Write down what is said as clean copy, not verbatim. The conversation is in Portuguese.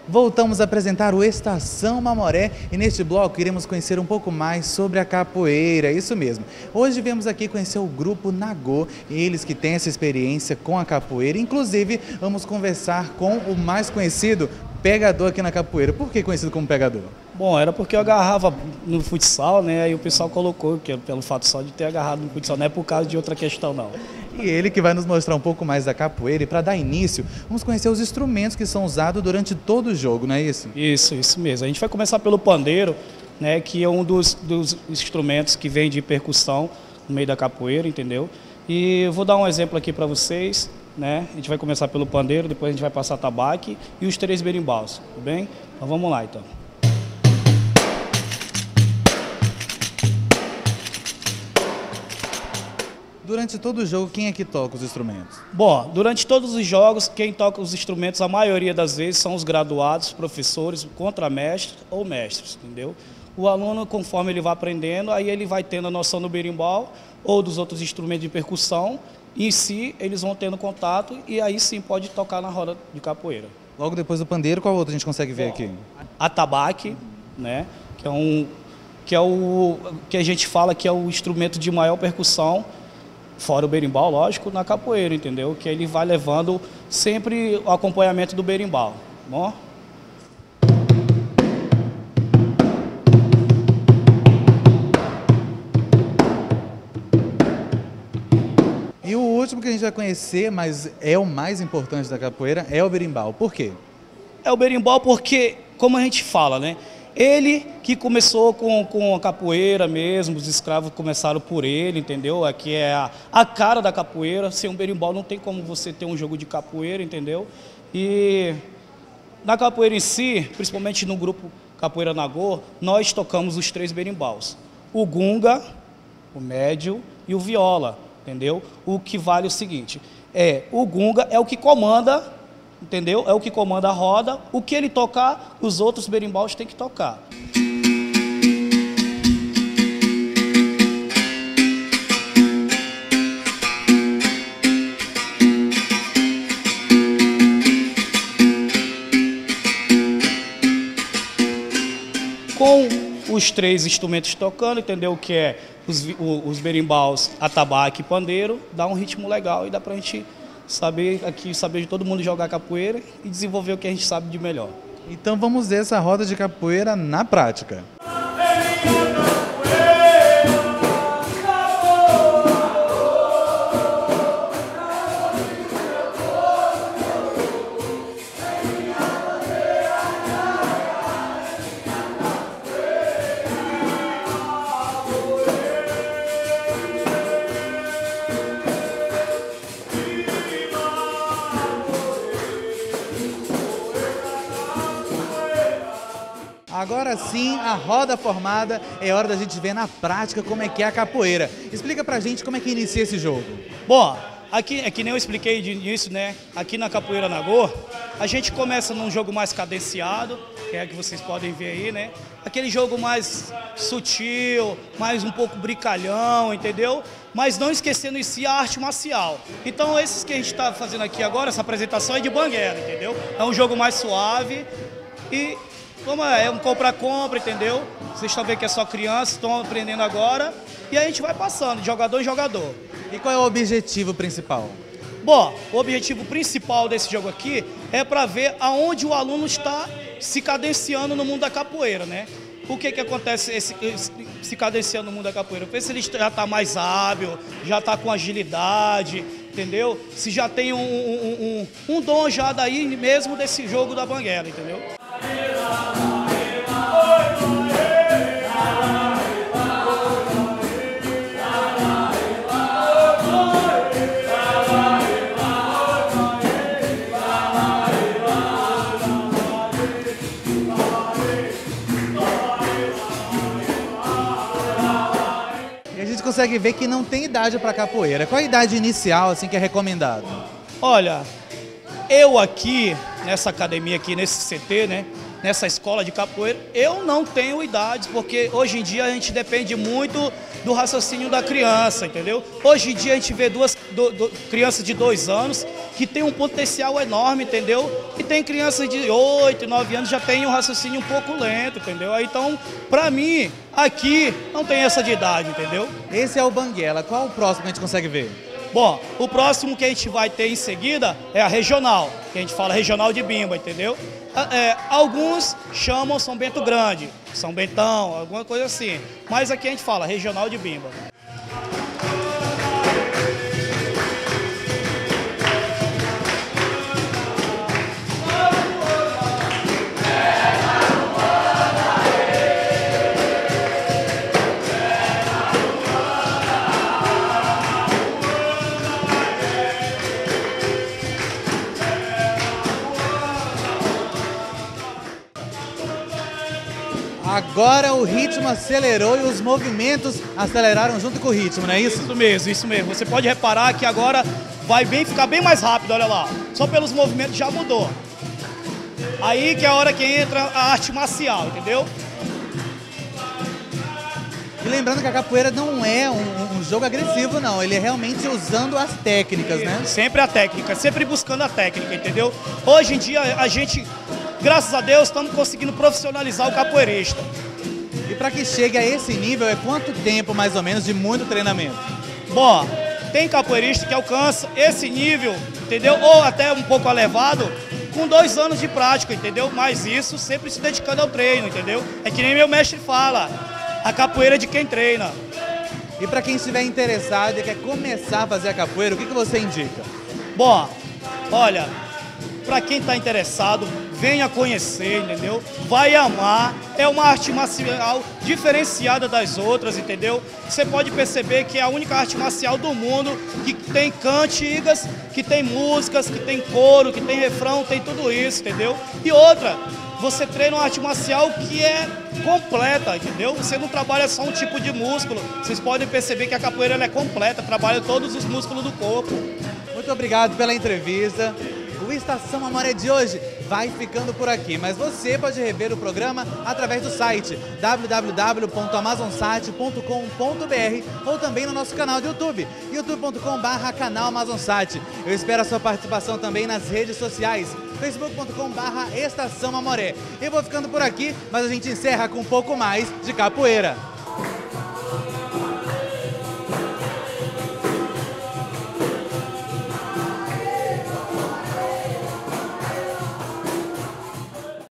Voltamos a apresentar o Estação Mamoré e neste bloco iremos conhecer um pouco mais sobre a capoeira, isso mesmo. Hoje viemos aqui conhecer o grupo Nagô, eles que têm essa experiência com a capoeira. Inclusive, vamos conversar com o mais conhecido pegador aqui na capoeira. Por que conhecido como pegador? Bom, era porque eu agarrava no futsal, né? Aí o pessoal colocou, que é pelo fato só de ter agarrado no futsal, não é por causa de outra questão, não. E ele que vai nos mostrar um pouco mais da capoeira. E para dar início, vamos conhecer os instrumentos que são usados durante todo o jogo, não é isso? Isso mesmo. A gente vai começar pelo pandeiro, né? Que é um dos instrumentos que vem de percussão no meio da capoeira, entendeu? E eu vou dar um exemplo aqui para vocês, né? A gente vai começar pelo pandeiro, depois a gente vai passar tabaque e os 3 berimbaus, tudo bem? Então vamos lá, então. Durante todo o jogo, quem é que toca os instrumentos? Bom, durante todos os jogos, quem toca os instrumentos, a maioria das vezes, são os graduados, professores, contramestres ou mestres, entendeu? O aluno, conforme ele vai aprendendo, aí ele vai tendo a noção do berimbau ou dos outros instrumentos de percussão. Em si, eles vão tendo contato e aí sim pode tocar na roda de capoeira. Logo depois do pandeiro, qual outro a gente consegue ver aqui? Atabaque, né? Que a gente fala que é o instrumento de maior percussão, fora o berimbau, lógico, na capoeira, entendeu? Que ele vai levando sempre o acompanhamento do berimbau, bom? E o último que a gente vai conhecer, mas é o mais importante da capoeira, é o berimbau. Por quê? É o berimbau porque, como a gente fala, né? Ele que começou com a capoeira mesmo, os escravos começaram por ele, entendeu? Aqui é a cara da capoeira. Sem um berimbau não tem como você ter um jogo de capoeira, entendeu? E na capoeira em si, principalmente no grupo Capoeira Nagô, nós tocamos os 3 berimbaus. O gunga, o médio e o viola, entendeu? O que vale o seguinte, o gunga é o que comanda, entendeu? É o que comanda a roda. O que ele tocar, os outros berimbaus têm que tocar. Com os 3 instrumentos tocando, entendeu? Que é os berimbaus, atabaque e pandeiro, dá um ritmo legal e dá pra gente saber de todo mundo jogar capoeira e desenvolver o que a gente sabe de melhor. Então vamos ver essa roda de capoeira na prática. Agora sim, a roda formada, é hora da gente ver na prática como é que é a capoeira. Explica pra gente como é que inicia esse jogo. Bom, aqui é que nem eu expliquei de início, né? Aqui na Capoeira Nagô, a gente começa num jogo mais cadenciado, que é que vocês podem ver aí, né? Aquele jogo mais sutil, mais um pouco brincalhão, entendeu? Mas não esquecendo em si a arte marcial. Então esses que a gente está fazendo aqui agora, essa apresentação é de banguela, entendeu? É um jogo mais suave e como é um compra-compra, entendeu? Vocês estão vendo que é só criança, estão aprendendo agora. E a gente vai passando, de jogador em jogador. E qual é o objetivo principal? Bom, o objetivo principal desse jogo aqui é para ver aonde o aluno está se cadenciando no mundo da capoeira, né? O que acontece se cadenciando no mundo da capoeira? Ver se ele já está mais hábil, já está com agilidade, entendeu? Se já tem um dom já daí mesmo desse jogo da banguela, entendeu? E a gente consegue ver que não tem idade para capoeira. Qual a idade inicial assim que é recomendado? Olha, eu aqui, nessa academia aqui, nesse CT, né? nessa escola de capoeira, eu não tenho idade, porque hoje em dia a gente depende muito do raciocínio da criança, entendeu? Hoje em dia a gente vê crianças de 2 anos que tem um potencial enorme, entendeu? E tem crianças de 8, 9 anos já tem um raciocínio um pouco lento, entendeu? Então, pra mim, aqui não tem essa de idade, entendeu? Esse é o Banguela. Qual o próximo que a gente consegue ver? Bom, o próximo que a gente vai ter em seguida é a regional, que a gente fala regional de Bimba, entendeu? Alguns chamam São Bento Grande, São Bentão, alguma coisa assim. Mas aqui a gente fala regional de Bimba. Agora o ritmo acelerou e os movimentos aceleraram junto com o ritmo, não é isso? Isso mesmo, isso mesmo. Você pode reparar que agora vai ficar bem mais rápido, olha lá. Só pelos movimentos já mudou. Aí que é a hora que entra a arte marcial, entendeu? E lembrando que a capoeira não é um jogo agressivo, não. Ele é realmente usando as técnicas, né? Sempre a técnica, sempre buscando a técnica, entendeu? Hoje em dia a gente, graças a Deus, estamos conseguindo profissionalizar o capoeirista. E para que chegue a esse nível, é quanto tempo mais ou menos de muito treinamento? Bom, tem capoeirista que alcança esse nível, entendeu? Ou até um pouco elevado, com 2 anos de prática, entendeu? Mas isso sempre se dedicando ao treino, entendeu? É que nem meu mestre fala, a capoeira é de quem treina. E para quem estiver interessado e quer começar a fazer a capoeira, o que você indica? Bom, olha, para quem está interessado, venha conhecer, entendeu? Vai amar, é uma arte marcial diferenciada das outras, entendeu? Você pode perceber que é a única arte marcial do mundo que tem cantigas, que tem músicas, que tem coro, que tem refrão, tem tudo isso, entendeu? E outra, você treina uma arte marcial que é completa, entendeu? Você não trabalha só um tipo de músculo, vocês podem perceber que a capoeira ela é completa, trabalha todos os músculos do corpo. Muito obrigado pela entrevista. O Estação Amoré de hoje vai ficando por aqui, mas você pode rever o programa através do site www.amazonsat.com.br ou também no nosso canal do YouTube, youtube.com/canal Amazonsat. Eu espero a sua participação também nas redes sociais, facebook.com/Estação Amoré. Eu vou ficando por aqui, mas a gente encerra com um pouco mais de capoeira.